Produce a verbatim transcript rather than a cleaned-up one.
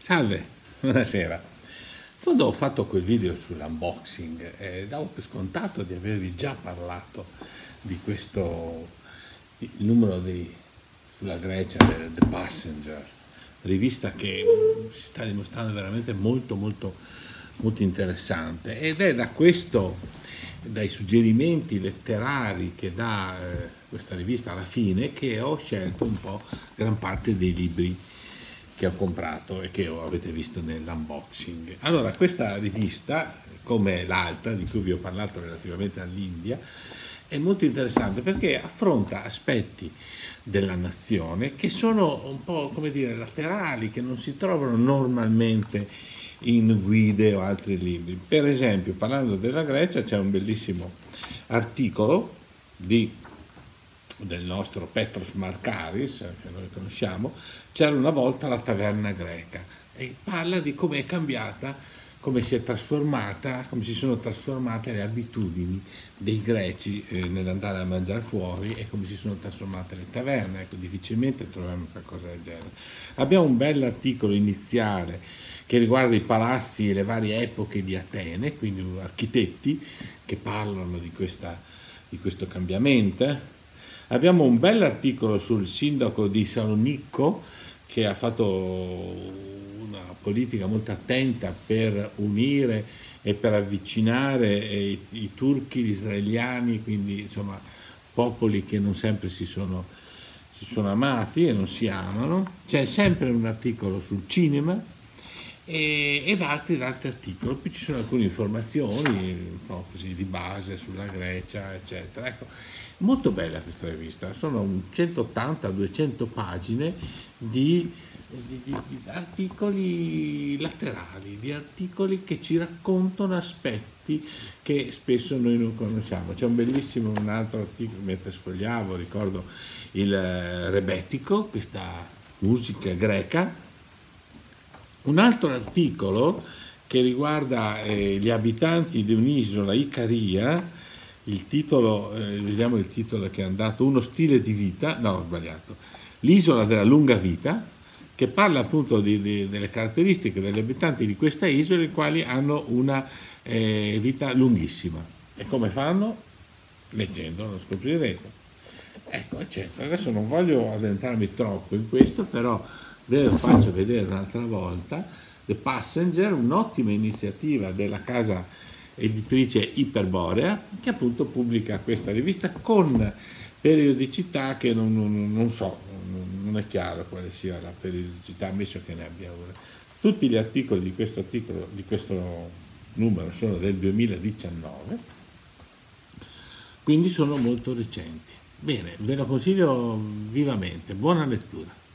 Salve, buonasera. Quando ho fatto quel video sull'unboxing, eh, davo per scontato di avervi già parlato di questo il numero di, sulla Grecia, del The Passenger, rivista che mm, si sta dimostrando veramente molto molto molto interessante, ed è da questo, dai suggerimenti letterari che dà eh, questa rivista alla fine, che ho scelto un po' gran parte dei libri che ho comprato e che avete visto nell'unboxing. Allora, questa rivista, come l'altra di cui vi ho parlato relativamente all'India, è molto interessante perché affronta aspetti della nazione che sono un po', come dire, laterali, che non si trovano normalmente in guide o altri libri. Per esempio, parlando della Grecia, c'è un bellissimo articolo di del nostro Petros Markaris, che noi conosciamo, C'era una volta la taverna greca, e parla di come è cambiata, come si è trasformata, come si sono trasformate le abitudini dei greci eh, nell'andare a mangiare fuori, e come si sono trasformate le taverne. Ecco, difficilmente troviamo qualcosa del genere. Abbiamo un bel articolo iniziale che riguarda i palazzi e le varie epoche di Atene, quindi architetti che parlano di, questa, di questo cambiamento. Abbiamo un bell'articolo sul sindaco di Salonicco, che ha fatto una politica molto attenta per unire e per avvicinare i, i turchi, gli israeliani, quindi insomma popoli che non sempre si sono, si sono amati e non si amano. C'è sempre un articolo sul cinema e, ed altri, altri articoli. Poi ci sono alcune informazioni un po' così di base sulla Grecia, eccetera. Ecco, molto bella questa rivista, sono centottanta duecento pagine di, di, di, di articoli laterali, di articoli che ci raccontano aspetti che spesso noi non conosciamo. C'è un bellissimo, un altro articolo, mentre sfogliavo, ricordo il rebetiko, questa musica greca. Un altro articolo che riguarda eh, gli abitanti di un'isola, Icaria. Il titolo, eh, vediamo il titolo che è andato, uno stile di vita, no, ho sbagliato, l'isola della lunga vita, che parla appunto di, di, delle caratteristiche degli abitanti di questa isola, i quali hanno una eh, vita lunghissima. E come fanno? Leggendo, lo scoprirete. Ecco, eccetera. Adesso non voglio addentrarmi troppo in questo, però ve lo faccio vedere un'altra volta. The Passenger, un'ottima iniziativa della casa editrice Iperborea, che appunto pubblica questa rivista con periodicità che non, non, non so, non è chiaro quale sia la periodicità, ammesso che ne abbia una. Tutti gli articoli di questo, articolo, di questo numero sono del duemiladiciannove, quindi sono molto recenti. Bene, ve lo consiglio vivamente, buona lettura.